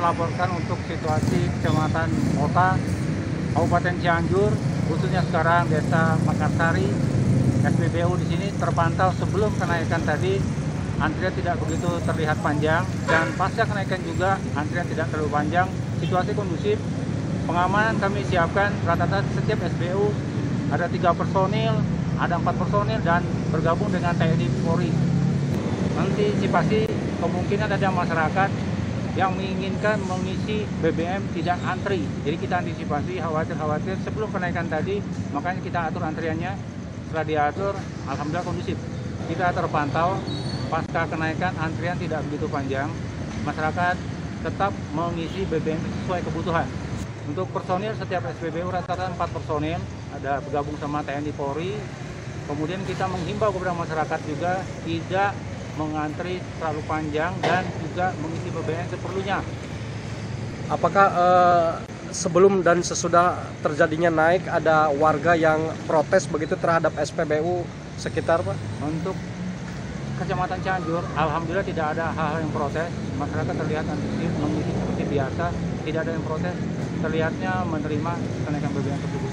melaporkan untuk situasi Kecamatan Kota, Kabupaten Cianjur, khususnya sekarang Desa Makassari. SPBU di sini terpantau sebelum kenaikan tadi antrian tidak begitu terlihat panjang, dan pasca kenaikan juga antrian tidak terlalu panjang. Situasi kondusif, pengamanan kami siapkan rata-rata setiap SPBU ada 3 personil, ada 4 personil dan bergabung dengan TNI Polri. Antisipasi kemungkinan ada masyarakat yang menginginkan mengisi BBM tidak antri. Jadi kita antisipasi khawatir sebelum kenaikan tadi, makanya kita atur antriannya. Setelah diatur, alhamdulillah kondusif. Kita terpantau pasca kenaikan antrian tidak begitu panjang. Masyarakat tetap mengisi BBM sesuai kebutuhan. Untuk personil setiap SPBU rata-rata 4 personil, ada bergabung sama TNI Polri. Kemudian kita menghimbau kepada masyarakat juga tidak mengantri terlalu panjang dan juga mengisi BBM seperlunya. Apakah sebelum dan sesudah terjadinya naik ada warga yang protes begitu terhadap SPBU sekitar, Pak? Untuk Kecamatan Cianjur, alhamdulillah tidak ada hal-hal yang protes. Masyarakat terlihat antusias mengisi seperti biasa, tidak ada yang protes. Terlihatnya menerima kenaikan BBM tersebut.